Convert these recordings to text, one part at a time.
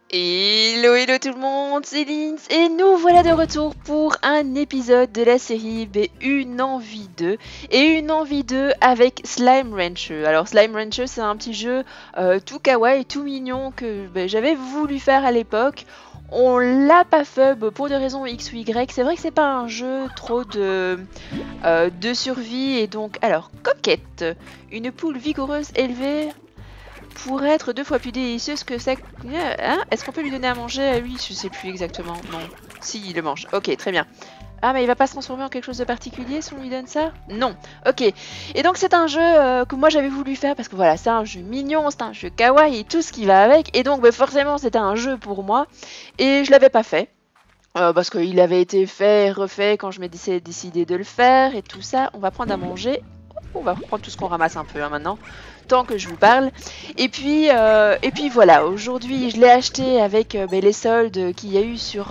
Hello, hello tout le monde, c'est Linz et nous voilà de retour pour un épisode de la série Une Envie 2 et Une Envie 2 avec Slime Rancher. Alors Slime Rancher c'est un petit jeu tout kawaii, tout mignon que j'avais voulu faire à l'époque. On l'a pas fait pour des raisons X ou Y. C'est vrai que c'est pas un jeu trop de survie et donc... Alors, coquette, une poule vigoureuse élevée pour être 2 fois plus délicieuse que ça... Hein? Est-ce qu'on peut lui donner à manger à lui? Je sais plus exactement. Non. Si, il le mange. Ok, très bien. Ah, mais il va pas se transformer en quelque chose de particulier si on lui donne ça? Non. Ok. Et donc c'est un jeu que moi j'avais voulu faire parce que voilà, c'est un jeu mignon, c'est un jeu kawaii et tout ce qui va avec. Et donc forcément c'était un jeu pour moi. Et je l'avais pas fait. Parce qu'il avait été fait, refait quand je m'étais décidé de le faire et tout ça. On va prendre à manger. On va reprendre tout ce qu'on ramasse un peu hein, maintenant, tant que je vous parle. Et puis voilà, aujourd'hui je l'ai acheté avec les soldes qu'il y a eu sur...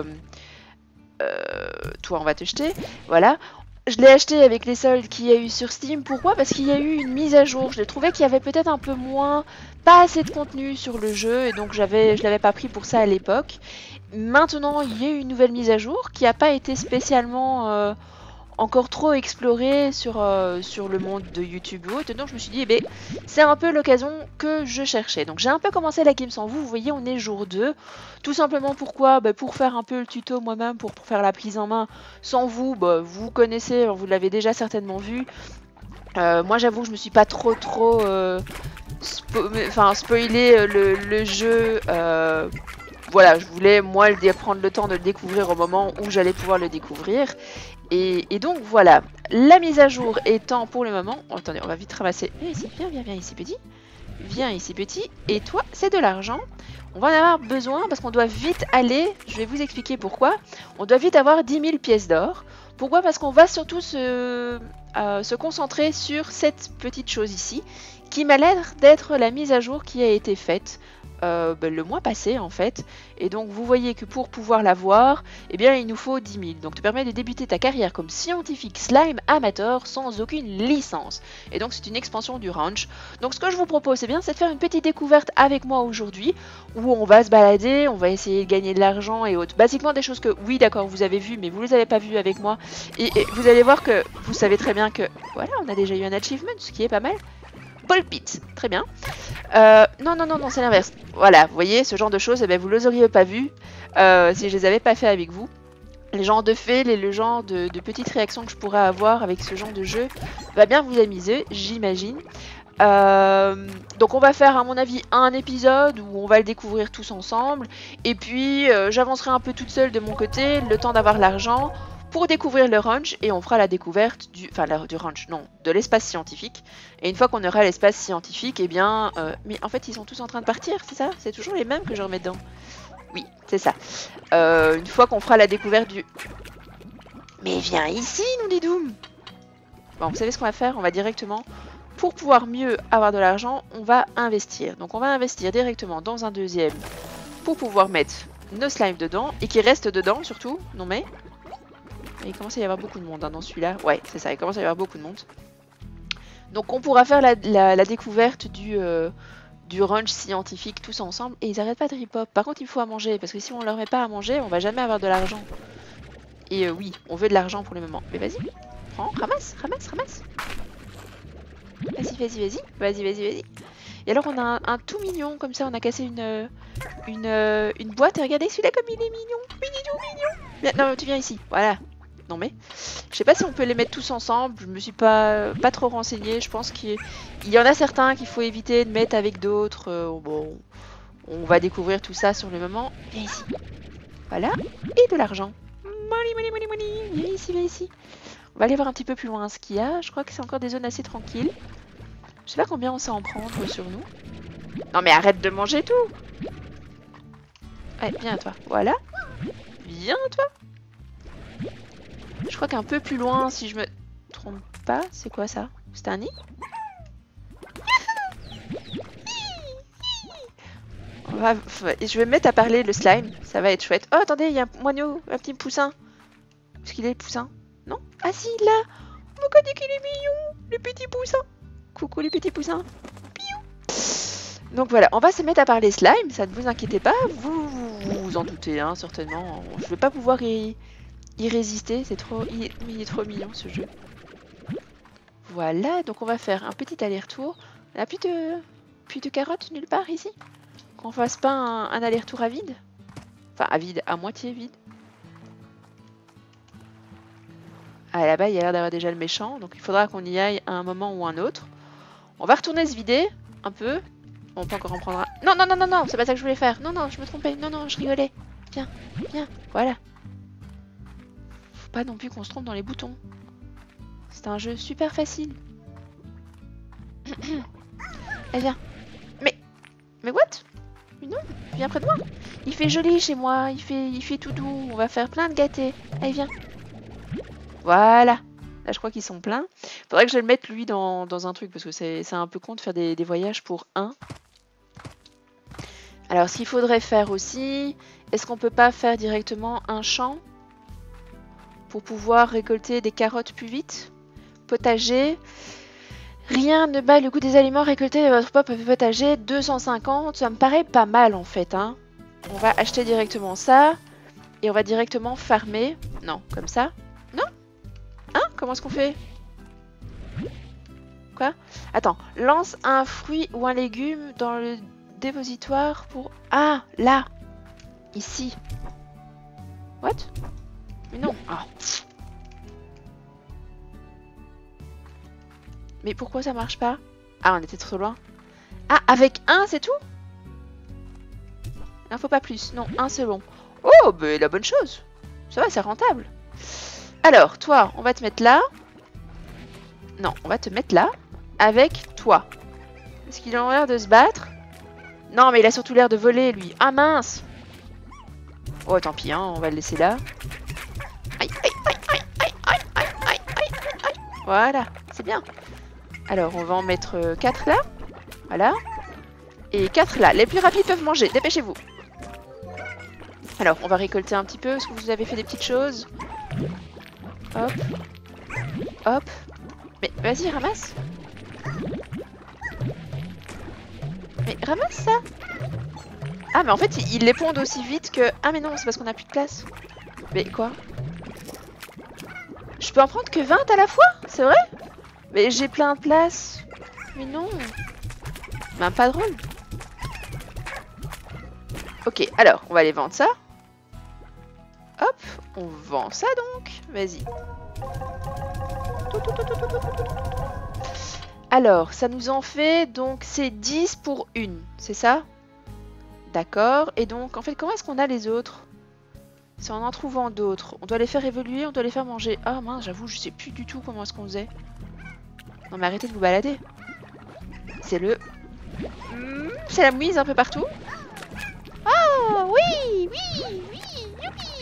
toi on va te jeter, voilà. Je l'ai acheté avec les soldes qu'il y a eu sur Steam. Pourquoi? Parce qu'il y a eu une mise à jour. Je l'ai trouvé qu'il y avait peut-être un peu moins, pas assez de contenu sur le jeu. Et donc je l'avais pas pris pour ça à l'époque. Maintenant, il y a eu une nouvelle mise à jour qui n'a pas été spécialement encore trop explorée sur le monde de YouTube ou autre. Donc je me suis dit, eh ben, c'est un peu l'occasion que je cherchais. Donc j'ai un peu commencé la game sans vous. Vous voyez, on est jour 2. Tout simplement pourquoi? Pour faire un peu le tuto moi-même, pour faire la prise en main. Sans vous, vous connaissez, vous l'avez déjà certainement vu. Moi j'avoue que je me suis pas trop spoiler le jeu. Voilà, je voulais moi prendre le temps de le découvrir au moment où j'allais pouvoir le découvrir. Et donc voilà, la mise à jour étant pour le moment... Oh, attendez, on va vite ramasser. Viens ici, viens ici petit. Viens ici petit. Et toi, c'est de l'argent. On va en avoir besoin parce qu'on doit vite aller, je vais vous expliquer pourquoi. On doit vite avoir 10 000 pièces d'or. Pourquoi? Parce qu'on va surtout se concentrer sur cette petite chose ici, qui m'a l'air d'être la mise à jour qui a été faite le mois passé en fait. Et donc vous voyez que pour pouvoir l'avoir, eh bien il nous faut 10 000. Donc te permet de débuter ta carrière comme scientifique slime amateur sans aucune licence. Et donc c'est une expansion du ranch. Donc ce que je vous propose, c'est de faire une petite découverte avec moi aujourd'hui, où on va se balader, on va essayer de gagner de l'argent et autres. Basiquement des choses que, oui d'accord, vous avez vu, mais vous les avez pas vues avec moi. Et vous allez voir que vous savez très bien que, voilà, on a déjà eu un achievement, ce qui est pas mal. Ball Pit, très bien. Non, c'est l'inverse. Voilà, vous voyez, ce genre de choses, vous ne les auriez pas vu si je les avais pas fait avec vous. Les genres de faits, le genre de petites réactions que je pourrais avoir avec ce genre de jeu va bien vous amuser, j'imagine. Donc on va faire à mon avis un épisode où on va le découvrir tous ensemble. Et puis j'avancerai un peu toute seule de mon côté, le temps d'avoir l'argent pour découvrir le ranch et on fera la découverte du ranch, non, de l'espace scientifique. Et une fois qu'on aura l'espace scientifique, eh bien... mais en fait, ils sont tous en train de partir, c'est ça? C'est toujours les mêmes que je remets dedans. Oui, c'est ça. Une fois qu'on fera la découverte du... Mais viens ici, nous dit Doom. Bon, vous savez ce qu'on va faire? On va directement... Pour pouvoir mieux avoir de l'argent, on va investir. Donc on va investir directement dans un deuxième pour pouvoir mettre nos slimes dedans et qui restent dedans surtout. Non mais... Il commence à y avoir beaucoup de monde hein, dans celui-là. Ouais, c'est ça, il commence à y avoir beaucoup de monde. Donc on pourra faire la découverte du ranch scientifique tous ensemble. Et ils arrêtent pas de rip-hop. Par contre, il faut à manger. Parce que si on leur met pas à manger, on va jamais avoir de l'argent. Et oui, on veut de l'argent pour le moment. Mais vas-y, prends, ramasse. Vas-y. Et alors on a un tout mignon comme ça. On a cassé une boîte. Et regardez celui-là comme il est mignon. Mignon. Non, tu viens ici. Voilà. Non mais, je sais pas si on peut les mettre tous ensemble, je me suis pas trop renseignée, je pense qu'il y en a certains qu'il faut éviter de mettre avec d'autres, bon, on va découvrir tout ça sur le moment. Viens ici, voilà, et de l'argent. Money, viens ici. On va aller voir un petit peu plus loin ce qu'il y a, je crois que c'est encore des zones assez tranquilles. Je sais pas combien on sait en prendre sur nous. Non mais arrête de manger tout. Ouais, viens à toi, voilà. Viens à toi. Je crois qu'un peu plus loin, si je me trompe pas, c'est quoi ça? C'est un nid? Je vais me mettre à parler le slime, ça va être chouette. Oh attendez, il y a un moineau, un petit poussin. Est-ce qu'il est le poussin? Non? Ah si, là! Mon code qu'il est mignon! Le petit poussin! Coucou les petits poussins! Piou! Donc voilà, on va se mettre à parler slime, ça ne vous inquiétez pas, vous en doutez, hein, certainement. Je vais pas pouvoir y résister, c'est trop, il est trop mignon ce jeu. Voilà, donc on va faire un petit aller-retour. On a plus de carottes nulle part ici? Qu'on fasse pas un aller-retour à vide? Enfin, à vide, à moitié vide. Ah, là-bas, il y a l'air d'avoir déjà le méchant, donc il faudra qu'on y aille à un moment ou un autre. On va retourner se vider, un peu. On peut encore en prendre un. Non, non, non, non, non, c'est pas ça que je voulais faire. Non, non, je me trompais. Non, non, je rigolais. Viens, viens, voilà. Faut pas non plus qu'on se trompe dans les boutons. C'est un jeu super facile. Allez, viens. Mais what? Mais non, viens près de moi. Il fait joli chez moi, il fait tout doux. On va faire plein de gâtés. Allez, viens. Voilà. Là, je crois qu'ils sont pleins. Faudrait que je le mette, lui, dans un truc, parce que c'est un peu con de faire des voyages pour un. Alors, ce qu'il faudrait faire aussi, est-ce qu'on peut pas faire directement un champ pour pouvoir récolter des carottes plus vite? Potager. Rien ne bat le goût des aliments récoltés de votre propre potager. 250, ça me paraît pas mal en fait. Hein. On va acheter directement ça. Et on va directement farmer. Non, comme ça. Non? Hein? Comment est-ce qu'on fait? Quoi? Attends, lance un fruit ou un légume dans le dépositoire pour... Ah, là! Ici. What? Mais non. Oh. Mais pourquoi ça marche pas? Ah, on était trop loin. Ah, avec un, c'est tout? Il n'en faut pas plus. Non, un c'est bon. Oh, bah la bonne chose. Ça va, c'est rentable. Alors, toi, on va te mettre là. Non, on va te mettre là. Avec toi. Est-ce qu'il a l'air de se battre? Non, mais il a surtout l'air de voler, lui. Ah, mince. Oh, tant pis, hein, on va le laisser là. Aïe, aïe, aïe, aïe, aïe, aïe, aïe, aïe, aïe, aïe. Voilà, c'est bien. Alors, on va en mettre 4 là. Voilà. Et 4 là. Les plus rapides peuvent manger. Dépêchez-vous. Alors, on va récolter un petit peu. Est-ce que vous avez fait des petites choses? Hop. Hop. Mais vas-y, ramasse. Mais ramasse ça. Ah, mais en fait, ils les pondent aussi vite que... Ah, mais non, c'est parce qu'on a plus de place. Mais quoi? Je peux en prendre que 20 à la fois? C'est vrai? Mais j'ai plein de place. Mais non. Ben, pas drôle. Ok, alors, on va aller vendre ça. Hop, on vend ça donc. Vas-y. Alors, ça nous en fait, donc c'est 10 pour une, c'est ça? D'accord, et donc, en fait, comment est-ce qu'on a les autres? C'est en trouvant d'autres. On doit les faire évoluer, on doit les faire manger. Ah mince, j'avoue, je sais plus du tout comment est-ce qu'on faisait. Non mais arrêtez de vous balader. C'est le... c'est la mouise un peu partout. Oh oui, oui, oui,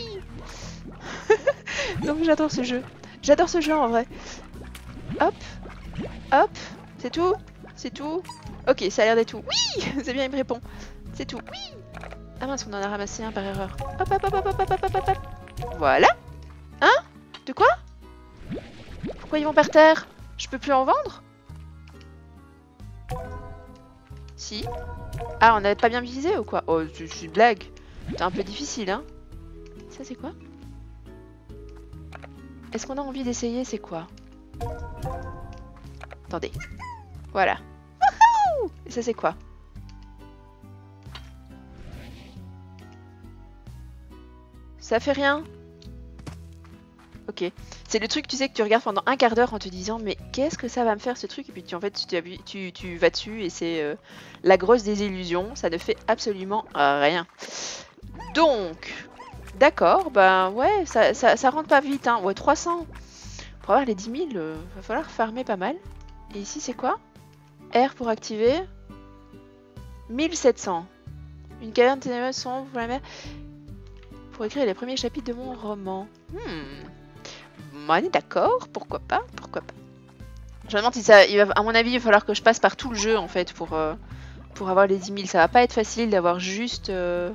youpi. Donc j'adore ce jeu. J'adore ce jeu en vrai. Hop, hop, c'est tout? C'est tout? Ok, ça a l'air d'être tout. Oui, c'est bien, il me répond. C'est tout. Oui. Ah mince, on en a ramassé un par erreur. Hop, hop, hop, hop, hop, hop, hop, hop, hop. Voilà. Hein? De quoi? Pourquoi ils vont par terre? Je peux plus en vendre? Si. Ah, on n'avait pas bien visé ou quoi? Oh, c'est une blague. C'est un peu difficile, hein. Ça, c'est quoi? Est-ce qu'on a envie d'essayer? C'est quoi? Attendez. Voilà. Wouhou! Et ça, c'est quoi? Ça fait rien? Ok. C'est le truc, tu sais, que tu regardes pendant un quart d'heure en te disant mais qu'est-ce que ça va me faire ce truc? Et puis en fait tu vas dessus et c'est la grosse désillusion. Ça ne fait absolument rien. Donc, d'accord, bah ouais, ça rentre pas vite. Hein. Ouais, 300. Pour avoir les 10 000, va falloir farmer pas mal. Et ici c'est quoi? R pour activer. 1700. Une caverne ténébreuse sombre pour la mer. Pour écrire les premiers chapitres de mon roman. On est d'accord, pourquoi pas, pourquoi pas. Je me demande si ça, à mon avis, il va falloir que je passe par tout le jeu en fait pour avoir les 10 000. Ça va pas être facile d'avoir juste les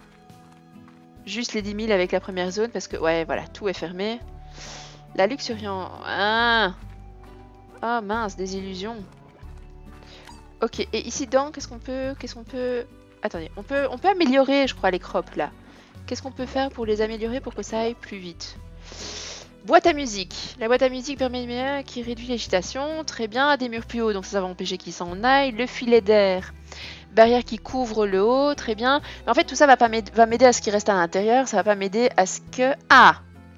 10 000 avec la première zone parce que ouais, voilà, tout est fermé. La luxuriant. Ah, oh, mince, des illusions. Ok, et ici dedans, qu'est-ce qu'on peut... Attendez, on peut améliorer, je crois, les crops là. Qu'est-ce qu'on peut faire pour les améliorer pour que ça aille plus vite? Boîte à musique. La boîte à musique permet qui réduit l'agitation. Très bien. Des murs plus hauts, donc ça va empêcher qu'ils s'en aillent. Le filet d'air. Barrière qui couvre le haut. Très bien. Mais en fait, tout ça va m'aider à ce qui reste à l'intérieur. Ça va pas m'aider à ce que... Ah!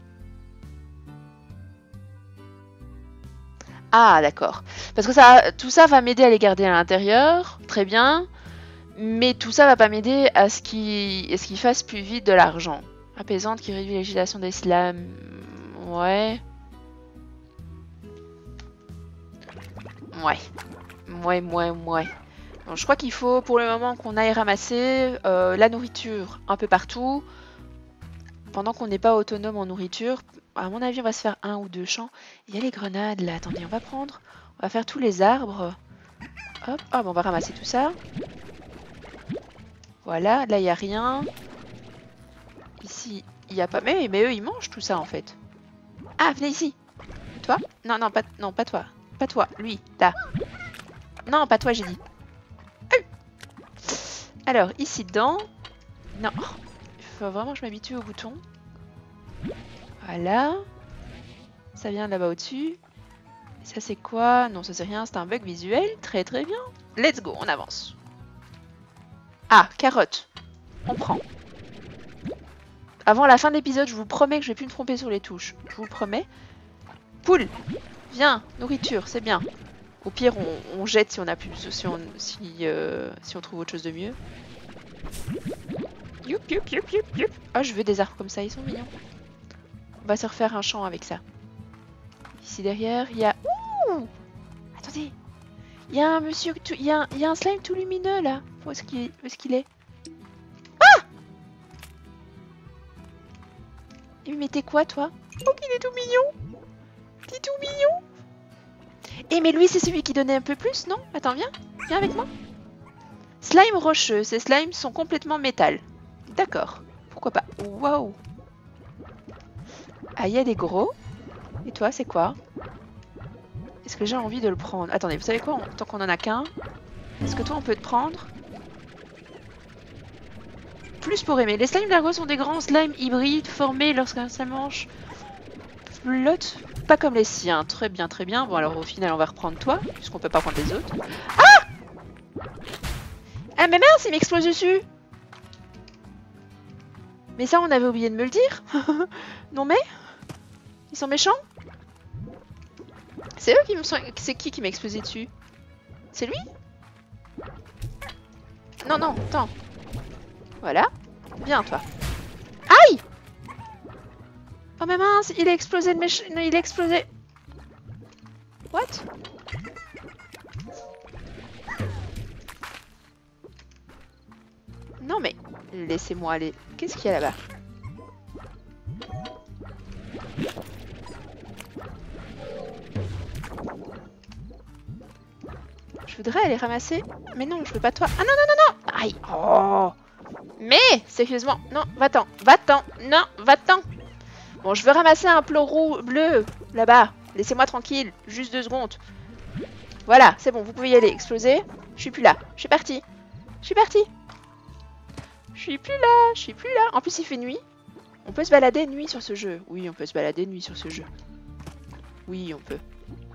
Ah, d'accord. Parce que ça, tout ça va m'aider à les garder à l'intérieur. Très bien. Mais tout ça va pas m'aider à ce qu'ils fassent plus vite de l'argent. Apaisante qui réduit l'agitation des slams. Ouais. Ouais. Ouais. Bon, je crois qu'il faut pour le moment qu'on aille ramasser la nourriture un peu partout. Pendant qu'on n'est pas autonome en nourriture. À mon avis, on va se faire 1 ou 2 champs. Il y a les grenades là. Attendez, on va prendre. On va faire tous les arbres. Hop. Ah, bon, on va ramasser tout ça. Voilà. Là, il n'y a rien. Ici, il n'y a pas... Mais eux, ils mangent tout ça en fait. Ah, venez ici. Toi? Non, pas toi. Pas toi, lui, là. Non, pas toi, j'ai dit. Alors, ici dedans... Non, il faut vraiment que je m'habitue au bouton. Voilà. Ça vient là-bas au-dessus. Ça, c'est quoi? Non, ça, c'est rien, c'est un bug visuel. Très bien. Let's go, on avance. Ah, carotte. On prend. Avant la fin de l'épisode, je vous promets que je vais plus me tromper sur les touches. Je vous le promets. Poule, viens, nourriture, c'est bien. Au pire, on jette si on a plus, si on trouve autre chose de mieux. Youp. Ah, je veux des arbres comme ça, ils sont mignons. On va se refaire un champ avec ça. Ici derrière, il y a... Ouh! Attendez, il y a un monsieur, il y a un slime tout lumineux là. Où est-ce qu'il est? Mais t'es quoi, toi? Oh, il est tout mignon! Il est tout mignon! Eh, mais lui, c'est celui qui donnait un peu plus, non? Attends, viens. Viens avec moi. Slime rocheux. Ces slimes sont complètement métal. D'accord. Pourquoi pas? Waouh! Ah, il y a des gros. Et toi, c'est quoi? Est-ce que j'ai envie de le prendre? Attendez, vous savez quoi? Tant qu'on en a qu'un. Est-ce que toi, on peut te prendre? Plus pour aimer. Les slimes d'Argo sont des grands slimes hybrides formés lorsqu'un manche flotte, pas comme les siens. Très bien. Bon, alors au final, on va reprendre toi, puisqu'on peut pas prendre les autres. Ah! Ah, mais mince, il m'explose dessus! Mais ça, on avait oublié de me le dire. Non mais? Ils sont méchants? C'est eux qui me sont... C'est qui m'a explosé dessus? C'est lui? Non, attends. Voilà. Viens, toi. Aïe! Oh, mais mince, il a explosé de méchant. Non, il a explosé. What? Non, mais... Laissez-moi aller. Qu'est-ce qu'il y a là-bas? Je voudrais aller ramasser... Mais non, je veux pas toi. Ah non! Aïe! Oh! Mais, sérieusement, non, va-t'en, non, va-t'en. Bon, je veux ramasser un plot bleu, là-bas. Laissez-moi tranquille, juste 2 secondes. Voilà, c'est bon, vous pouvez y aller, exploser. Je suis plus là, je suis partie. Je suis plus là. En plus, il fait nuit. On peut se balader nuit sur ce jeu. Oui, on peut se balader nuit sur ce jeu. Oui, on peut.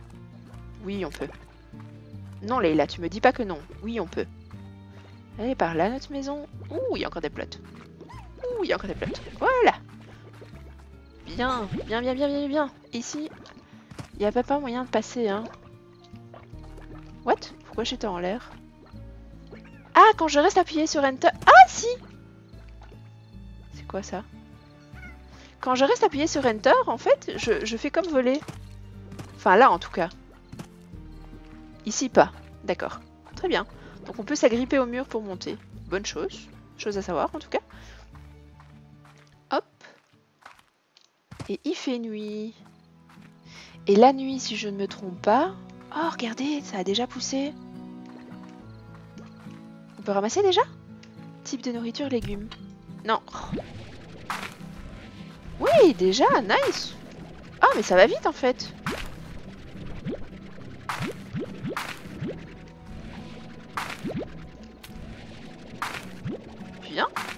Non, Leila, tu me dis pas que non. Oui, on peut. Elle est par là, notre maison. Ouh, il y a encore des plots. Voilà. Bien. Ici, il n'y a pas moyen de passer, hein. What? Pourquoi j'étais en l'air? Ah, quand je reste appuyé sur Enter... Ah, si! C'est quoi, ça? Quand je reste appuyé sur Enter, en fait, je fais comme voler. Enfin, là, en tout cas. Ici, pas. D'accord. Très bien. Donc on peut s'agripper au mur pour monter. Bonne chose. Chose à savoir en tout cas. Hop. Et il fait nuit. Et la nuit, si je ne me trompe pas... Oh, regardez, ça a déjà poussé. On peut ramasser déjà? Type de nourriture, légumes. Non. Oui, déjà, nice. Ah, mais ça va vite en fait.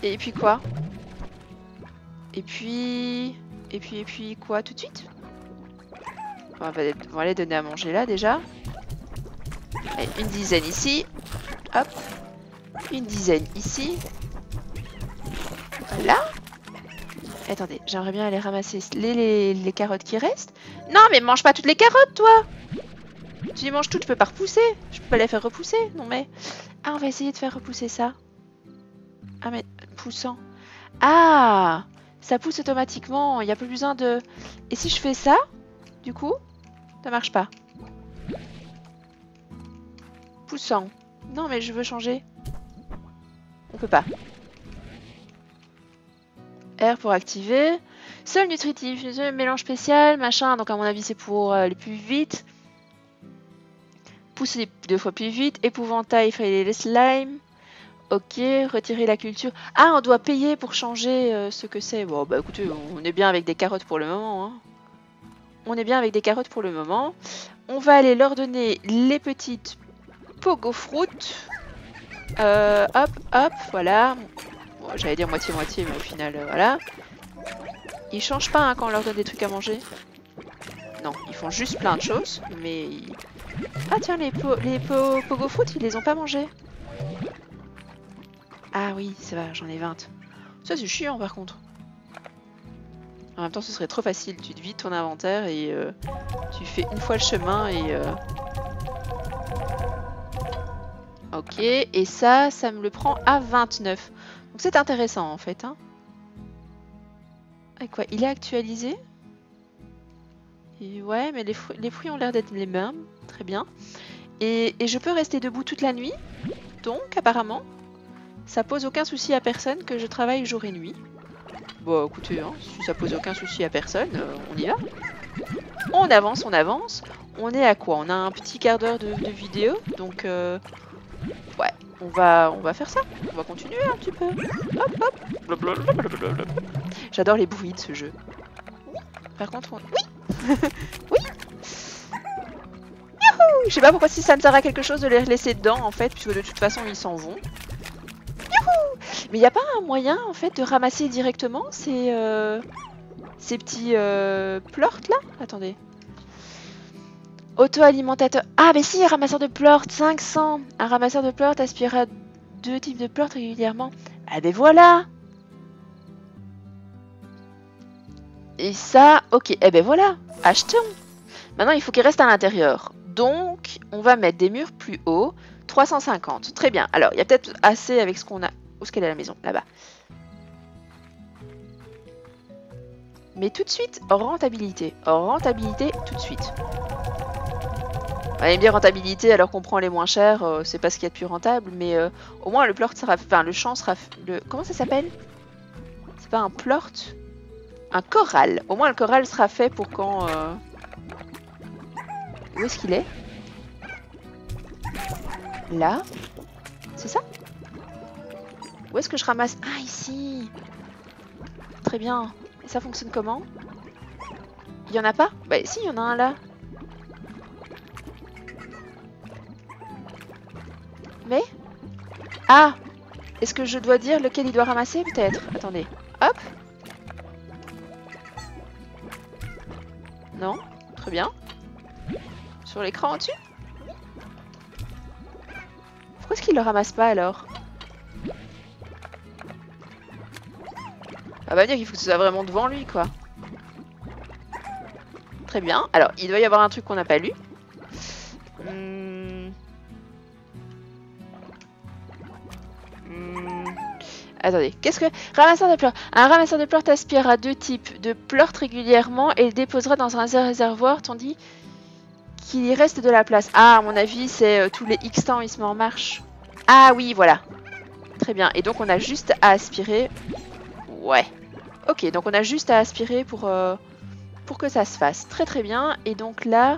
Et puis quoi? Et puis quoi tout de suite? On va les donner à manger là déjà. Allez, une dizaine ici. Hop. Une dizaine ici. Voilà. Attendez, j'aimerais bien aller ramasser les carottes qui restent. Non, mais mange pas toutes les carottes, toi! Tu les manges toutes, tu peux pas repousser. Je peux pas les faire repousser. Non, mais... Ah, on va essayer de faire repousser ça. Ah, mais poussant. Ah! Ça pousse automatiquement. Il n'y a plus besoin de... Et si je fais ça, du coup, ça marche pas. Poussant. Non, mais je veux changer. On peut pas. R pour activer. Sol nutritif, mélange spécial, machin. Donc à mon avis c'est pour aller plus vite. Pousser 2 fois plus vite. Épouvantail, il fallait les slimes. Ok, retirer la culture. Ah, on doit payer pour changer ce que c'est. Bon, bah écoutez, on est bien avec des carottes pour le moment. Hein. On est bien avec des carottes pour le moment. On va aller leur donner les petites pogo fruit. Hop, hop, voilà. Bon, j'allais dire moitié-moitié, mais au final, voilà. Ils changent pas hein, quand on leur donne des trucs à manger. Non, ils font juste plein de choses, mais... Ah tiens, les pogo fruit, ils les ont pas mangés. Ah oui, c'est vrai, j'en ai 20. Ça, c'est chiant, par contre. En même temps, ce serait trop facile. Tu te vides ton inventaire et tu fais une fois le chemin et... Ok, et ça me le prend à 29. Donc c'est intéressant, en fait. Hein. Et quoi, il est actualisé? Et ouais, mais les fruits ont l'air d'être les mêmes. Très bien. Et je peux rester debout toute la nuit. Donc, apparemment, ça pose aucun souci à personne que je travaille jour et nuit. Bon, écoutez, hein, si ça pose aucun souci à personne, on y va. On avance, on avance. On est à quoi? On a un petit quart d'heure de vidéo. Donc, ouais, on va faire ça. On va continuer un petit peu. Hop, hop. J'adore les bruits de ce jeu. Par contre, oui. Oui. Youhou. Je sais pas pourquoi si ça me sert à quelque chose de les laisser dedans, en fait, puisque de toute façon, ils s'en vont. Mais il n'y a pas un moyen en fait de ramasser directement ces petits plorts là? Attendez. Auto-alimentateur. Ah mais si, un ramasseur de plorts, 500. Un ramasseur de plorts aspirera 2 types de plorts régulièrement. Ah ben voilà. Et ça, ok, eh ben voilà, achetons. Maintenant il faut qu'il reste à l'intérieur. Donc on va mettre des murs plus hauts. 350, très bien. Alors il y a peut-être assez avec ce qu'on a. Où est-ce qu'elle est la maison? Là-bas. Mais tout de suite, rentabilité. Rentabilité tout de suite. On aime bien rentabilité alors qu'on prend les moins chers, c'est pas ce qu'il y a de plus rentable, mais au moins le plort sera... Enfin, le champ sera... Comment ça s'appelle? C'est pas un plort? Un corral. Au moins le corral sera fait pour quand... Où est-ce qu'il est? Là? C'est ça? Où est-ce que je ramasse? Ah, ici. Très bien. Et ça fonctionne comment? Il y en a pas? Bah si, il y en a un là. Mais? Ah! Est-ce que je dois dire lequel il doit ramasser peut-être? Attendez. Hop. Non? Très bien. Sur l'écran au-dessus? Pourquoi est-ce qu'il le ramasse pas alors? Ça va dire qu'il faut que ce soit vraiment devant lui, quoi. Très bien. Alors, il doit y avoir un truc qu'on n'a pas lu. Attendez, qu'est-ce que... Ramasseur de pleurs. Un ramasseur de pleurs aspirera 2 types de pleurs régulièrement et le déposera dans un réservoir tandis qu'il y reste de la place. Ah, à mon avis, c'est tous les X temps, il se met en marche. Ah oui, voilà. Très bien. Et donc, on a juste à aspirer... Ouais. Ok, donc on a juste à aspirer pour que ça se fasse. Très très bien. Et donc là...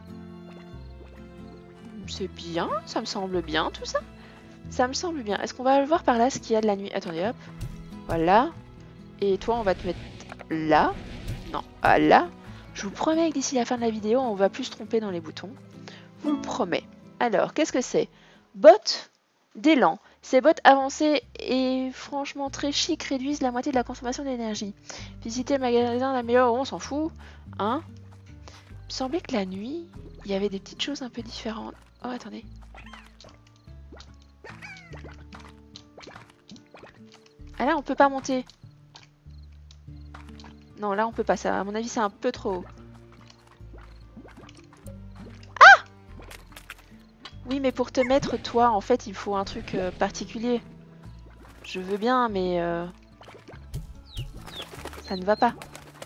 C'est bien, ça me semble bien tout ça. Ça me semble bien. Est-ce qu'on va voir par là ce qu'il y a de la nuit? Attendez, hop. Voilà. Et toi, on va te mettre là. Non, là. Je vous promets que d'ici la fin de la vidéo, on va plus se tromper dans les boutons. Je vous le promets. Alors, qu'est-ce que c'est? Bottes d'élan. Ces bottes avancées et franchement très chic réduisent la moitié de la consommation d'énergie. Visiter le magasin d'améliore, on s'en fout. Hein? Il me semblait que la nuit, il y avait des petites choses un peu différentes. Oh, attendez. Ah là, on peut pas monter. Non, là, on peut pas. Ça, à mon avis, c'est un peu trop haut. Ah! Oui, mais pour te mettre, toi, en fait, il faut un truc particulier. Je veux bien, mais... ça ne va pas.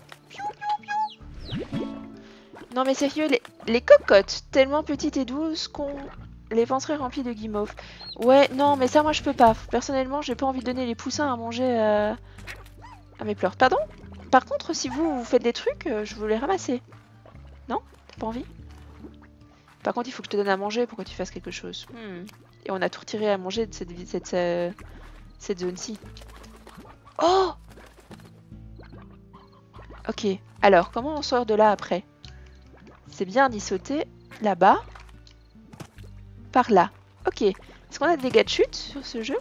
Non, mais sérieux, les cocottes, tellement petites et douces qu'on les penserait remplies de guimauves. Ouais, non, mais ça, moi, je peux pas. Personnellement, j'ai pas envie de donner les poussins à manger à mes pleurs. Pardon? Par contre, si vous faites des trucs, je veux les ramasser. Non? T'as pas envie? Par contre, il faut que je te donne à manger pour que tu fasses quelque chose. Et on a tout retiré à manger de cette zone-ci. Oh! Ok. Alors, comment on sort de là après? C'est bien d'y sauter là-bas. Par là. Ok. Est-ce qu'on a des dégâts de chute sur ce jeu?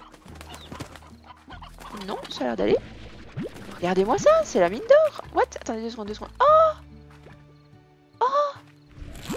Non, ça a l'air d'aller. Regardez-moi ça, c'est la mine d'or. What? Attendez 2 secondes, 2 secondes. Oh! Oh!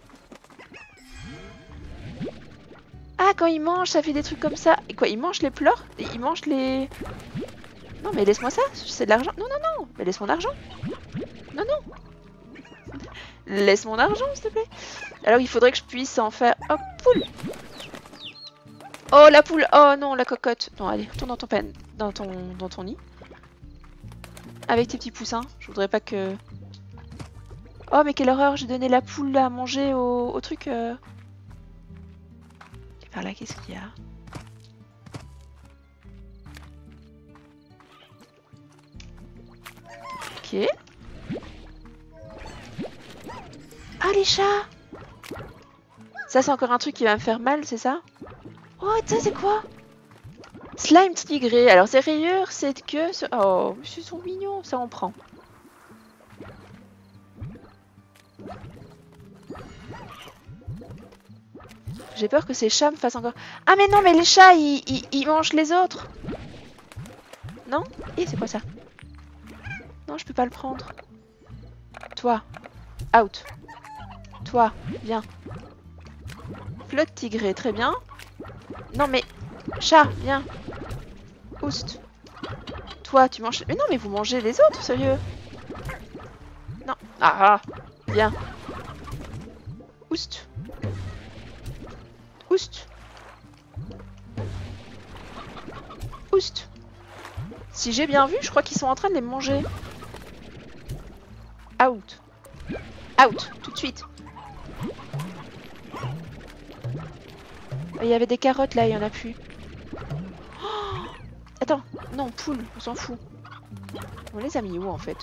Ah, quand il mange, ça fait des trucs comme ça. Et quoi, il mange les pleurs? Il mange les... Non, mais laisse-moi ça, c'est de l'argent. Non, non, non, mais laisse mon argent. Non, non. Laisse mon argent, s'il te plaît. Alors, il faudrait que je puisse en faire... Oh, poule! Oh, la poule! Oh non, la cocotte! Non, allez, retourne dans ton nid. Avec tes petits poussins. Je voudrais pas que... Oh, mais quelle horreur! J'ai donné la poule à manger au truc... Et par là, qu'est-ce qu'il y a? Ok. Ah, les chats! Ça, c'est encore un truc qui va me faire mal, c'est ça? Oh, ça, c'est quoi? Slime tigré. Alors, ces rayures, c'est que... Oh, ils sont mignons. Ça, on prend. J'ai peur que ces chats me fassent encore... Ah, mais non, mais les chats, ils mangent les autres. Non? Et c'est quoi ça? Non, je peux pas le prendre. Toi. Out. Toi, viens. Flotte tigré, très bien. Non, mais... Chat, viens. Oust. Toi, tu manges... Mais non, mais vous mangez les autres, sérieux. Non. Ah, viens. Oust. Oust. Oust. Si j'ai bien vu, je crois qu'ils sont en train de les manger. Out. Out, tout de suite. Il y avait des carottes là, il y en a plus. Oh, attends, non, poule, on s'en fout. On les a mis où en fait?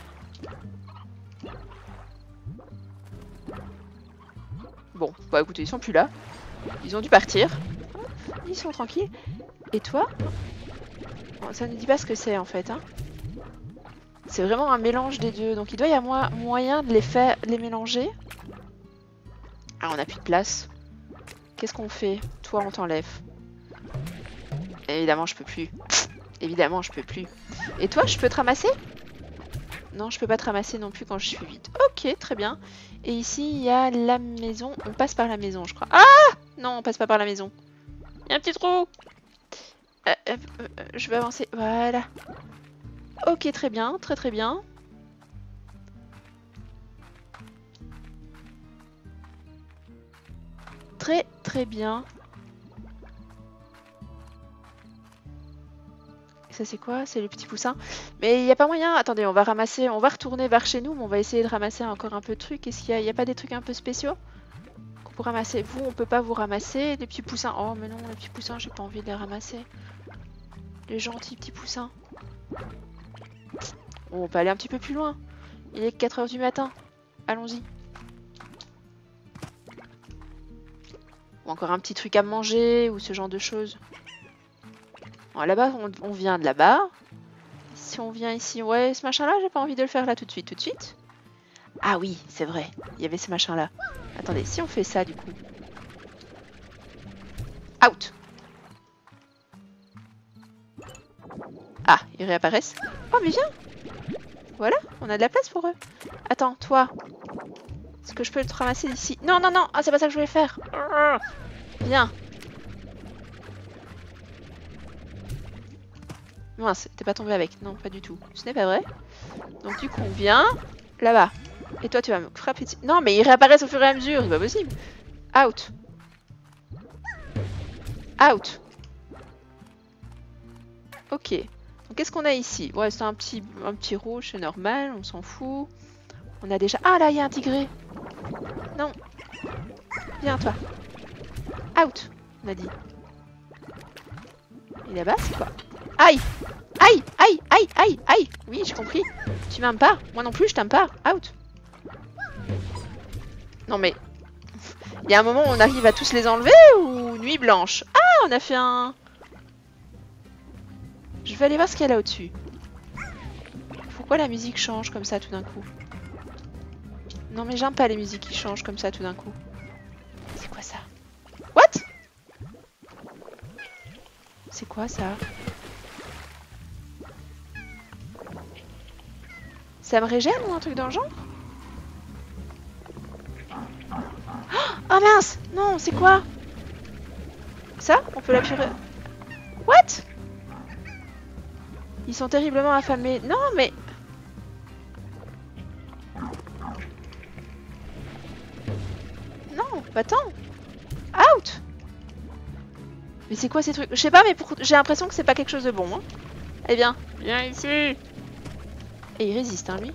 Bon, bah écoutez, ils sont plus là. Ils ont dû partir. Ils sont tranquilles. Et toi? Bon, ça ne dit pas ce que c'est en fait. Hein. C'est vraiment un mélange des deux. Donc il doit y avoir moyen de les mélanger. Ah, on n'a plus de place. Qu'est-ce qu'on fait? Toi, on t'enlève. Évidemment, je peux plus. Évidemment, je peux plus. Et toi, je peux te ramasser? Non, je peux pas te ramasser non plus quand je suis vide. Ok, très bien. Et ici, il y a la maison. On passe par la maison, je crois. Ah! Non, on passe pas par la maison. Il y a un petit trou. Je vais avancer. Voilà. Ok, très bien. Très très bien. Très très bien. Ça c'est quoi? C'est le petit poussin. Mais il n'y a pas moyen. Attendez, on va ramasser. On va retourner vers chez nous, mais on va essayer de ramasser encore un peu de trucs. Est-ce qu'il y a pas des trucs un peu spéciaux qu'on peut ramasser? Vous, on peut pas vous ramasser. Les petits poussins. Oh, mais non, les petits poussins, j'ai pas envie de les ramasser. Les gentils petits poussins. Bon, on peut aller un petit peu plus loin. Il est 4 h du matin. Allons-y. Ou encore un petit truc à manger ou ce genre de choses. Bon, là-bas, on vient de là-bas. Si on vient ici, ouais, ce machin-là, j'ai pas envie de le faire là tout de suite, tout de suite. Ah oui, c'est vrai, il y avait ce machin-là. Attendez, si on fait ça du coup. Out. ils réapparaissent. Oh, mais viens! Voilà, on a de la place pour eux. Attends, toi. Est-ce que je peux te ramasser d'ici? Non, non, non! Ah, c'est pas ça que je voulais faire! Viens! Mince, t'es pas tombé avec. Non, pas du tout. Ce n'est pas vrai. Donc du coup, on vient là-bas. Et toi, tu vas me frapper dessus. Non, mais ils réapparaissent au fur et à mesure. C'est pas possible. Out. Out. Ok. Donc qu'est-ce qu'on a ici? Ouais, c'est un petit rouge, c'est normal, on s'en fout. On a déjà... Ah là, il y a un tigré. Non. Viens, toi. Out, on a dit. Et là-bas, c'est quoi? Aïe! Aïe! Aïe! Aïe! Aïe! Aïe! Oui, j'ai compris. Tu m'aimes pas? Moi non plus, je t'aime pas. Out! Non mais... Il y a un moment où on arrive à tous les enlever ou nuit blanche? Ah, on a fait un... Je vais aller voir ce qu'il y a là au-dessus. Pourquoi la musique change comme ça tout d'un coup? Non mais j'aime pas les musiques qui changent comme ça tout d'un coup. C'est quoi ça? What? C'est quoi ça? Ça me régène ou un truc dans le genre? Oh mince! Non, c'est quoi? Ça? On peut l'appuyer? What? Ils sont terriblement affamés. Non mais... Non, va-t'en! Out! Mais c'est quoi ces trucs? Je sais pas, mais j'ai l'impression que c'est pas quelque chose de bon. Hein. Eh bien, viens ici! Et il résiste, hein, lui.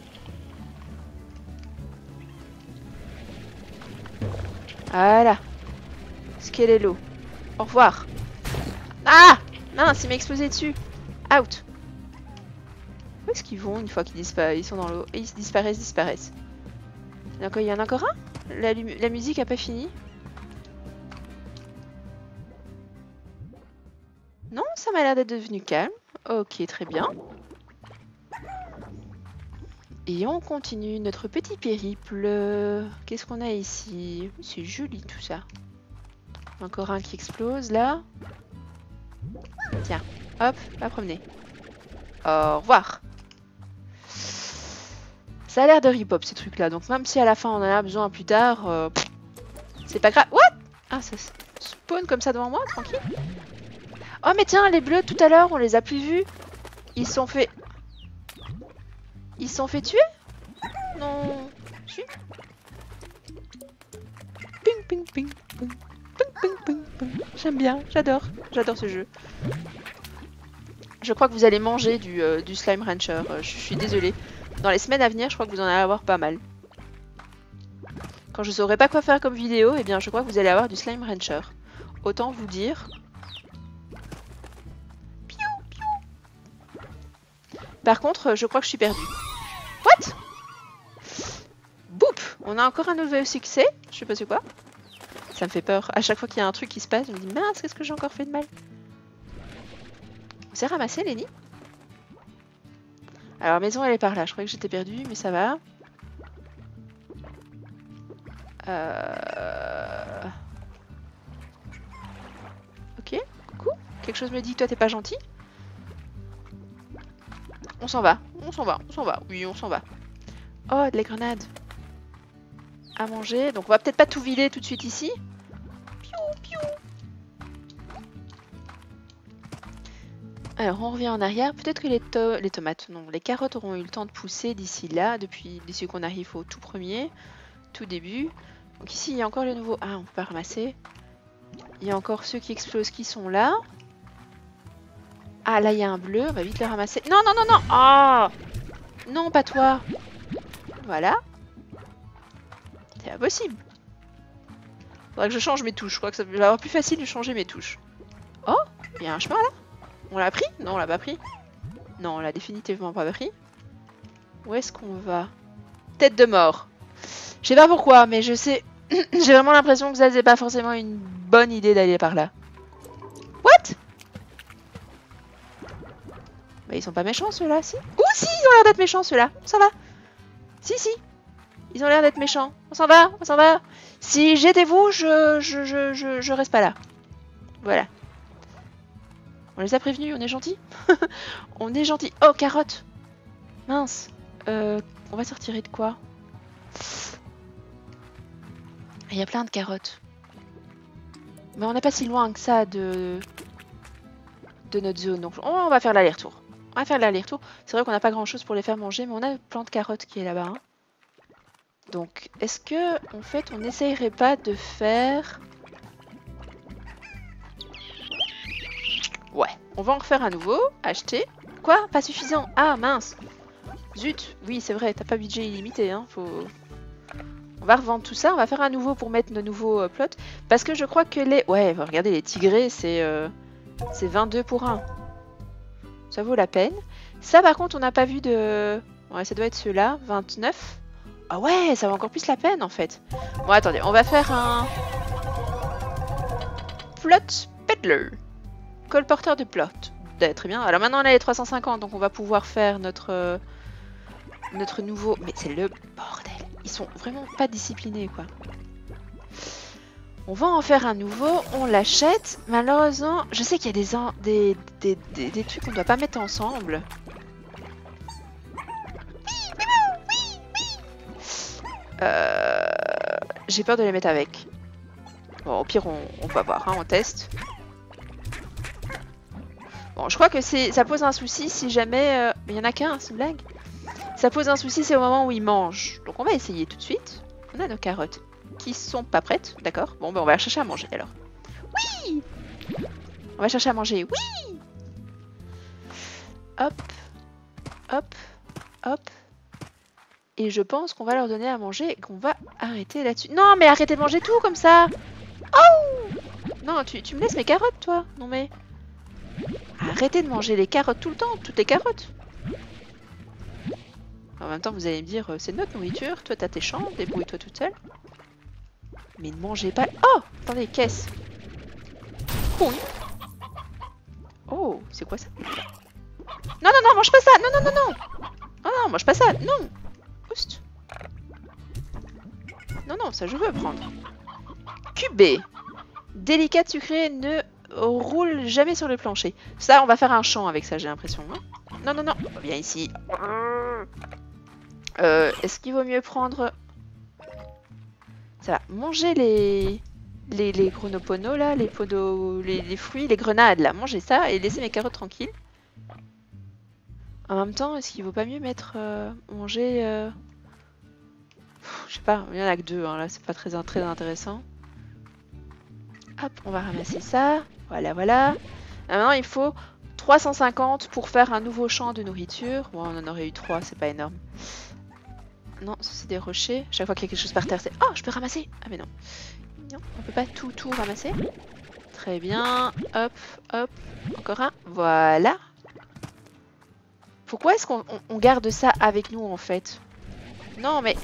Voilà. Skelelo. Au revoir. Ah! Mince, il m'a explosé dessus. Out. Où est-ce qu'ils vont une fois qu'ils disparaissent? Ils sont dans l'eau. Et ils disparaissent. Donc, il y en a encore un? La musique a pas fini? Non, ça m'a l'air d'être devenu calme. Ok, très bien. Et on continue notre petit périple. Qu'est-ce qu'on a ici? C'est joli tout ça. Encore un qui explose là. Tiens, hop, va promener. Au revoir. Ça a l'air de rip-hop ces trucs là. Donc même si à la fin on en a besoin plus tard, c'est pas grave. What? Ah, ça spawn comme ça devant moi, tranquille. Oh mais tiens, les bleus tout à l'heure, on les a plus vus. Ils se sont fait... Ils se sont fait tuer? Non. Si. Ping ping ping ping. Ping ping ping ping. J'aime bien, j'adore ce jeu. Je crois que vous allez manger du Slime Rancher. Je suis désolée. Dans les semaines à venir, je crois que vous en allez avoir pas mal. Quand je saurai pas quoi faire comme vidéo, eh bien je crois que vous allez avoir du Slime Rancher. Autant vous dire... Par contre, je crois que je suis perdue. What? Boop! On a encore un nouveau succès. Je sais pas c'est quoi. Ça me fait peur. À chaque fois qu'il y a un truc qui se passe, je me dis mince, qu'est-ce que j'ai encore fait de mal? On s'est ramassé, Lenny? Alors, maison, elle est par là. Je croyais que j'étais perdue, mais ça va. Ok, coucou. Quelque chose me dit que toi, t'es pas gentil. On s'en va. Oui, on s'en va. Oh, de la grenade. À manger. Donc, on va peut-être pas tout vider tout de suite ici. Piou, piou. Alors, on revient en arrière. Peut-être que les tomates, non, les carottes auront eu le temps de pousser d'ici là, d'ici qu'on arrive au tout début. Donc ici, il y a encore les nouveaux... Ah, on peut pas ramasser. Il y a encore ceux qui explosent qui sont là. Ah, là, il y a un bleu. On va vite le ramasser. Non, non, non, non. Ah, non, pas toi. Voilà. C'est impossible. Faudrait que je change mes touches. Je crois que ça va avoir plus facile de changer mes touches. Oh, il y a un chemin là. On l'a pris? Non, on l'a pas pris. Non, on l'a définitivement pas pris. Où est-ce qu'on va? Tête de mort. Je sais pas pourquoi, mais je sais... J'ai vraiment l'impression que ça c'est pas forcément une bonne idée d'aller par là. What? Bah ils sont pas méchants ceux-là, si? Ouh si, ils ont l'air d'être méchants ceux-là. Ça va. Si, si. Ils ont l'air d'être méchants. On s'en va, on s'en va. Si j'étais vous, je reste pas là. Voilà. On les a prévenus, on est gentil. On est gentil. Oh, carotte. Mince. On va se retirer de quoi? Il y a plein de carottes. Mais on n'est pas si loin que ça de notre zone. Donc on va faire l'aller-retour. On va faire l'aller-retour. C'est vrai qu'on n'a pas grand chose pour les faire manger, mais on a le plant de carottes qui est là-bas. Hein. Donc est-ce que en fait on n'essayerait pas de faire... Ouais, on va en refaire un nouveau. Acheter. Quoi? Pas suffisant. Ah mince. Zut. Oui c'est vrai, t'as pas budget illimité. Hein. On va revendre tout ça. On va faire un nouveau pour mettre nos nouveaux plots. Parce que je crois que les... Ouais, regardez les tigrés, c'est 22 pour 1. Ça vaut la peine. Ça par contre on n'a pas vu de... Ouais ça doit être ceux-là. 29. Ah ouais, ça vaut encore plus la peine en fait. Bon attendez, on va faire un... Plot peddler. Colporteur de plot. Très bien. Alors maintenant on a les 350, donc on va pouvoir faire notre nouveau... Mais c'est le bordel. Ils sont vraiment pas disciplinés quoi. On va en faire un nouveau, on l'achète. Malheureusement, je sais qu'il y a des trucs qu'on doit pas mettre ensemble. J'ai peur de les mettre avec. Bon, au pire, on va voir, hein, on teste. Bon, je crois que ça pose un souci si jamais... Mais il y en a qu'un, c'est une blague. Ça pose un souci, c'est au moment où ils mangent. Donc on va essayer tout de suite. On a nos carottes qui sont pas prêtes, d'accord. Bon, ben on va chercher à manger alors. Oui! On va chercher à manger, oui! Hop, hop, hop. Et je pense qu'on va leur donner à manger et qu'on va arrêter là-dessus. Non, mais arrêtez de manger tout comme ça! Oh! Non, tu me laisses mes carottes, toi? Non, mais... Arrêtez de manger les carottes tout le temps, toutes les carottes. En même temps, vous allez me dire, c'est notre nourriture, toi t'as tes champs, débrouille-toi toute seule. Mais ne mangez pas... Oh! Attendez, caisse. Con. Oh, c'est quoi ça? Non, non, non, mange pas ça! Non, non, non, non! Non, non, mange pas ça! Non! Oust! Non, non, ça je veux prendre. Cubé. Délicate sucrée ne roule jamais sur le plancher. Ça, on va faire un champ avec ça, j'ai l'impression. Hein. Non, non, non. Viens ici. Est-ce qu'il vaut mieux prendre... Ça va. Manger les chronoponos, là, les fruits, les grenades, là. Manger ça et laisser mes carottes tranquilles. En même temps, est-ce qu'il vaut pas mieux mettre... manger... Je sais pas, il y en a que deux, hein, là, c'est pas très intéressant. Hop, on va ramasser ça. Voilà, voilà. Maintenant, il faut 350 pour faire un nouveau champ de nourriture. Bon, on en aurait eu 3, c'est pas énorme. Non, ça c'est des rochers. Chaque fois qu'il y a quelque chose par terre, c'est... Oh, je peux ramasser! Ah, mais non. Non, on peut pas tout ramasser. Très bien. Hop, hop. Encore un. Voilà. Pourquoi est-ce qu'on garde ça avec nous, en fait? Non, mais...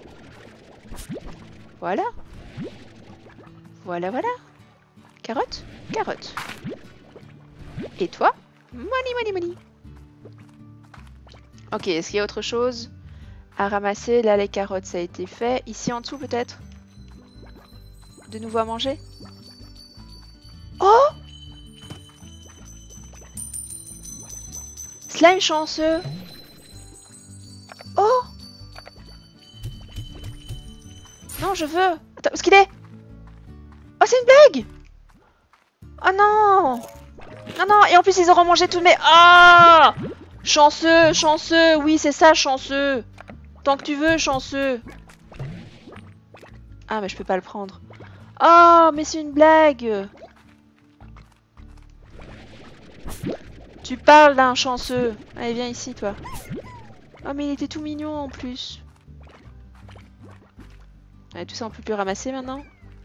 Voilà. Voilà, voilà. Carotte, carotte. Et toi? Money, money, money. Ok, est-ce qu'il y a autre chose à ramasser? Là, les carottes, ça a été fait. Ici, en dessous, peut-être? De nouveau à manger? Oh! Slime chanceux! Oh! Non, je veux! Attends, où est-ce qu'il est? Oh, c'est une blague! Oh non! Non, non, et en plus ils auront mangé tous mes... Ah! Chanceux, chanceux, oui c'est ça, chanceux. Tant que tu veux, chanceux. Ah, mais je peux pas le prendre. Oh, mais c'est une blague. Tu parles d'un chanceux. Allez, viens ici, toi. Oh, mais il était tout mignon en plus. Allez, tout ça on peut plus ramasser maintenant.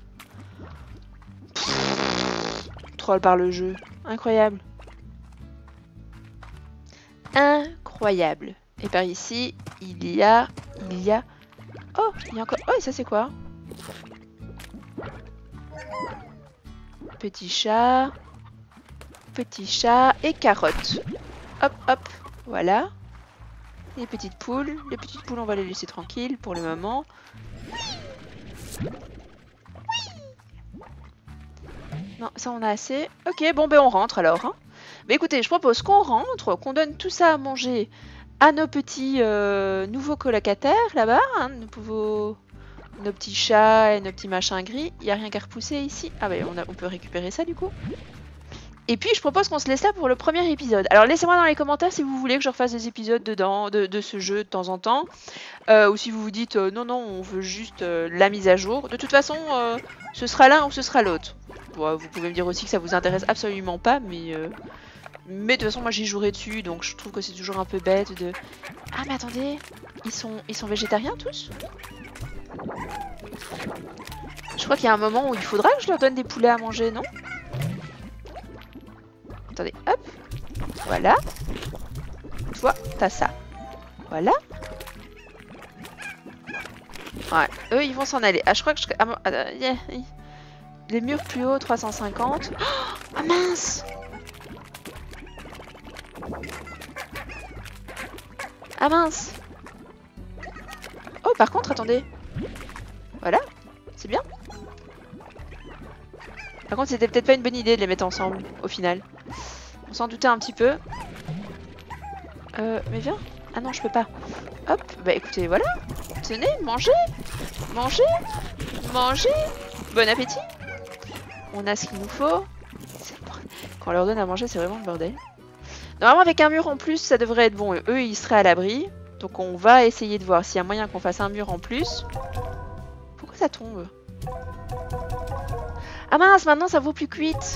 Troll par le jeu. Incroyable. Incroyable. Et par ici, il y a... Oh, il y a encore... Oh, et ça c'est quoi? Petit chat et carotte. Hop, hop, voilà. Les petites poules. Les petites poules, on va les laisser tranquilles pour le moment. Non, ça on a assez. Ok, bon ben on rentre alors. Hein. Mais écoutez, je propose qu'on rentre, qu'on donne tout ça à manger à nos petits nouveaux colocataires là-bas, hein, nos petits chats et nos petits machins gris. Il n'y a rien qu'à repousser ici. Ah bah on peut récupérer ça du coup. Et puis je propose qu'on se laisse là pour le premier épisode. Alors laissez-moi dans les commentaires si vous voulez que je refasse des épisodes dedans, de ce jeu de temps en temps. Ou si vous vous dites non, non, on veut juste la mise à jour. De toute façon, ce sera l'un ou ce sera l'autre. Bon, vous pouvez me dire aussi que ça vous intéresse absolument pas, mais de toute façon, moi j'y jouerai dessus, donc je trouve que c'est toujours un peu bête de... Ah mais attendez, ils sont végétariens tous? Je crois qu'il y a un moment où il faudra que je leur donne des poulets à manger, non? Attendez, hop. Voilà. Toi, t'as ça. Voilà. Ouais, eux ils vont s'en aller. Ah, je crois que je... Les murs plus hauts, 350. Ah mince! Ah mince! Oh, par contre, attendez. Voilà, c'est bien. Par contre, c'était peut-être pas une bonne idée de les mettre ensemble, au final. On s'en doutait un petit peu. Mais viens. Ah non, je peux pas. Hop, bah écoutez, voilà. Tenez, mangez. Mangez. Mangez. Bon appétit. On a ce qu'il nous faut. Quand on leur donne à manger, c'est vraiment le bordel. Normalement, avec un mur en plus, ça devrait être bon. Eux, ils seraient à l'abri. Donc on va essayer de voir s'il y a moyen qu'on fasse un mur en plus. Pourquoi ça tombe? Ah mince, maintenant ça vaut plus que 8.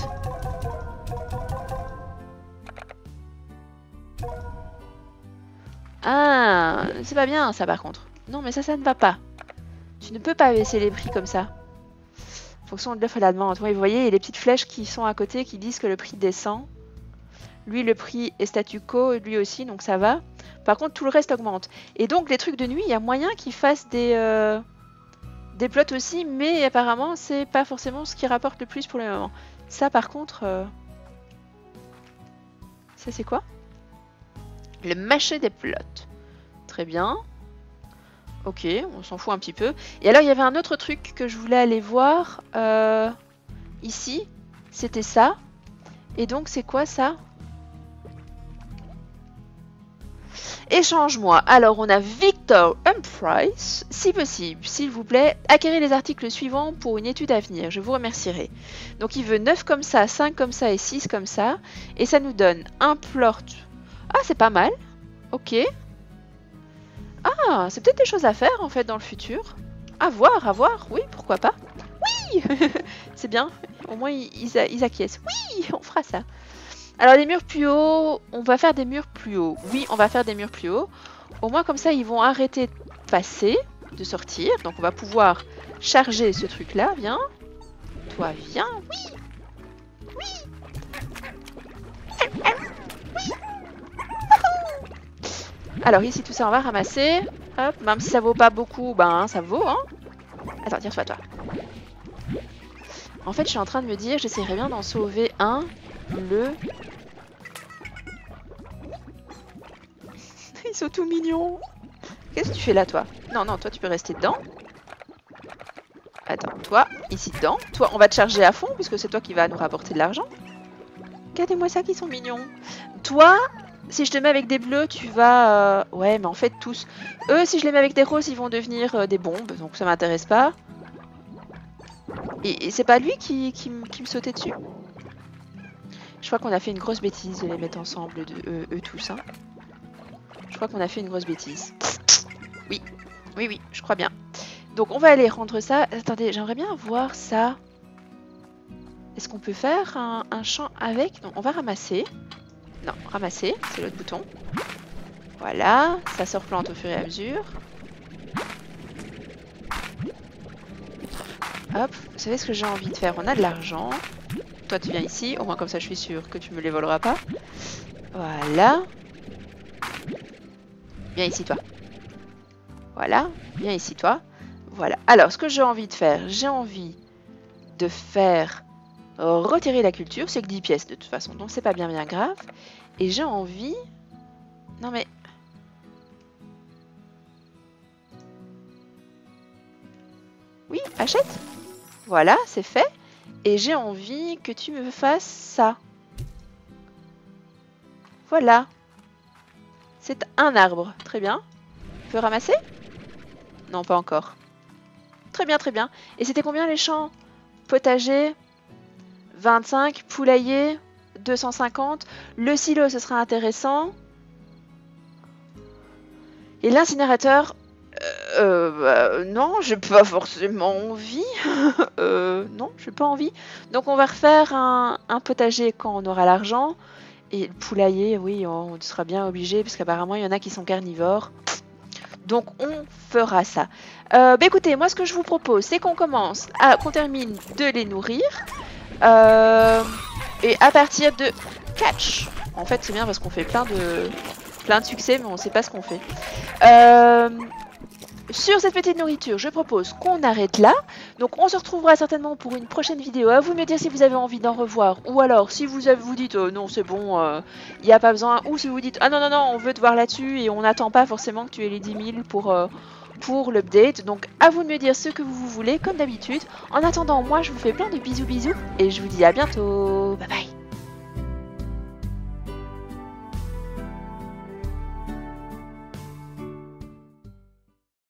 Ah, c'est pas bien ça par contre. Non mais ça ne va pas. Tu ne peux pas baisser les prix comme ça. Fonction de l'œuf à la demande. Oui, vous voyez, il y a les petites flèches qui sont à côté qui disent que le prix descend. Lui, le prix est statu quo, lui aussi, donc ça va. Par contre, tout le reste augmente. Et donc, les trucs de nuit, il y a moyen qu'ils fassent des plots aussi, mais apparemment, c'est pas forcément ce qui rapporte le plus pour le moment. Ça, par contre... Ça, c'est quoi? Le marché des plots. Très bien. Ok, on s'en fout un petit peu. Et alors, il y avait un autre truc que je voulais aller voir. Ici, c'était ça. Et donc, c'est quoi ça? Échange-moi. Alors, on a Victor Humphries. Si possible, s'il vous plaît, acquérez les articles suivants pour une étude à venir. Je vous remercierai. Donc, il veut 9 comme ça, 5 comme ça et 6 comme ça. Et ça nous donne un plort. Ah, c'est pas mal. Ok. Ah, c'est peut-être des choses à faire, en fait, dans le futur. À voir. Oui, pourquoi pas. Oui. C'est bien. Au moins, ils acquiescent. Oui, on fera ça. Alors les murs plus hauts, on va faire des murs plus hauts. Oui, on va faire des murs plus hauts. Au moins comme ça, ils vont arrêter de passer, de sortir. Donc on va pouvoir charger ce truc-là. Viens. Toi, viens. Oui. Oui. Alors ici, tout ça, on va ramasser. Hop, même si ça vaut pas beaucoup, ben ça vaut, hein. Attends, tire-toi, toi. En fait, je suis en train de me dire, j'essaierais bien d'en sauver un. Ils sont tout mignons. Qu'est-ce que tu fais là, toi? Non, toi, tu peux rester dedans. Attends, toi, ici dedans. Toi, on va te charger à fond, puisque c'est toi qui vas nous rapporter de l'argent. Regardez-moi ça, qu'ils sont mignons. Toi, si je te mets avec des bleus, tu vas... Ouais, mais en fait, tous. Eux, si je les mets avec des roses, ils vont devenir des bombes, donc ça m'intéresse pas. Et c'est pas lui qui me sautait dessus? Je crois qu'on a fait une grosse bêtise de les mettre ensemble, eux tous, hein. Je crois qu'on a fait une grosse bêtise. Oui, je crois bien. Donc on va aller rendre ça. Attendez, j'aimerais bien voir ça. Est-ce qu'on peut faire un champ avec? Non, on va ramasser. Non, ramasser, c'est l'autre bouton. Voilà, ça se replante au fur et à mesure. Hop, vous savez ce que j'ai envie de faire? On a de l'argent. Toi tu viens ici, au moins comme ça je suis sûre que tu me les voleras pas. Voilà. Viens ici toi. Voilà, viens ici toi. Voilà. Alors, ce que j'ai envie de faire, j'ai envie de faire retirer la culture. C'est que 10 pièces de toute façon, donc c'est pas bien grave. Et j'ai envie... Non mais... Oui, achète. Voilà, c'est fait. Et j'ai envie que tu me fasses ça. Voilà. C'est un arbre. Très bien. On peut ramasser? Non, pas encore. Très bien, très bien. Et c'était combien les champs? Potager, 25. Poulailler, 250. Le silo, ce sera intéressant. Et l'incinérateur, non, j'ai pas forcément envie. Non, j'ai pas envie. Donc on va refaire un potager quand on aura l'argent. Et le poulailler, oui, on sera bien obligé, parce qu'apparemment il y en a qui sont carnivores. Donc on fera ça. Bah écoutez, moi ce que je vous propose, c'est qu'on qu'on termine de les nourrir. Et à partir de catch. En fait c'est bien parce qu'on fait plein de succès, mais on sait pas ce qu'on fait. Sur cette petite nourriture, je propose qu'on arrête là. Donc on se retrouvera certainement pour une prochaine vidéo. À vous de me dire si vous avez envie d'en revoir. Ou alors si vous dites non c'est bon, il n'y a pas besoin. Ou si vous dites ah non non non on veut te voir là-dessus et on n'attend pas forcément que tu aies les 10 000 pour l'update. Donc à vous de me dire ce que vous voulez comme d'habitude. En attendant moi je vous fais plein de bisous bisous. Et je vous dis à bientôt. Bye bye.